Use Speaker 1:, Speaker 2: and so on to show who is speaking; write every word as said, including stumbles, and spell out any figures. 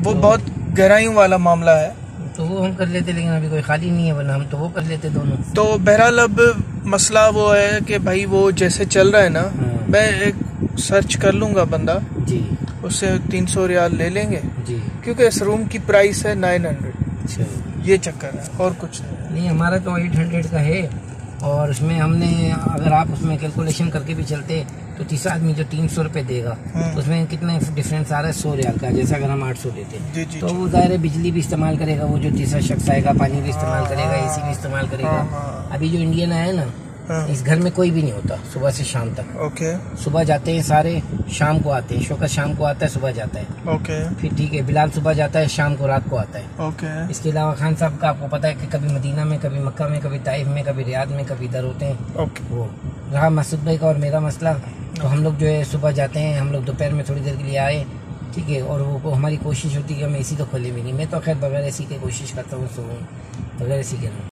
Speaker 1: वो बहुत गहराइयों वाला मामला है,
Speaker 2: तो वो हम कर लेते, लेकिन अभी कोई खाली नहीं है, वरना हम तो वो कर लेते दोनों।
Speaker 1: तो बहरहाल अब मसला वो है कि भाई वो जैसे चल रहा है ना,
Speaker 2: हाँ।
Speaker 1: मैं एक सर्च कर लूंगा बंदा
Speaker 2: जी,
Speaker 1: उससे तीन सौ रियाल ले लेंगे
Speaker 2: जी,
Speaker 1: क्योंकि इस रूम की प्राइस है नाइन हंड्रेड।
Speaker 2: अच्छा।
Speaker 1: ये चक्कर है और कुछ नहीं।
Speaker 2: नहीं, हमारा तो एट हंड्रेड का है, और उसमें हमने, अगर आप उसमें कैलकुलेशन करके भी चलते तो तीसरा आदमी जो तीन सौ रुपये देगा तो उसमें कितना डिफरेंस आ रहा है, सौ रियाल का, जैसा अगर हम आठ सौ देते
Speaker 1: जी, जी,
Speaker 2: तो
Speaker 1: जी।
Speaker 2: वो ज़ाहिर है बिजली भी इस्तेमाल करेगा, वो जो तीसरा शख्स आएगा पानी भी इस्तेमाल करेगा, एसी भी इस्तेमाल करेगा।
Speaker 1: हाँ, हाँ।
Speaker 2: अभी जो इंडियन आया ना,
Speaker 1: हाँ।
Speaker 2: इस घर में कोई भी नहीं होता सुबह से शाम तक।
Speaker 1: ओके
Speaker 2: सुबह जाते हैं सारे, शाम को आते हैं, शौकत शाम को आता है, सुबह जाता है।
Speaker 1: ओके
Speaker 2: फिर ठीक है, बिलाल सुबह जाता है, शाम को रात को आता है।
Speaker 1: ओके
Speaker 2: इसके अलावा खान साहब का आपको पता है कि कभी मदीना में, कभी मक्का में, कभी ताइफ में, कभी रियाद में, कभी इधर होते हैं।
Speaker 1: ओके
Speaker 2: वो रहा मसूद भाई का और मेरा मसला, तो हम लोग जो है सुबह जाते हैं, हम लोग दोपहर में थोड़ी देर के लिए आए, ठीक है, और वो हमारी कोशिश होती है कि हम एसी तो खोले भी नहीं। मैं तो खैर बगैर एसी की कोशिश करता हूँ, सोऊं बगैर एसी के।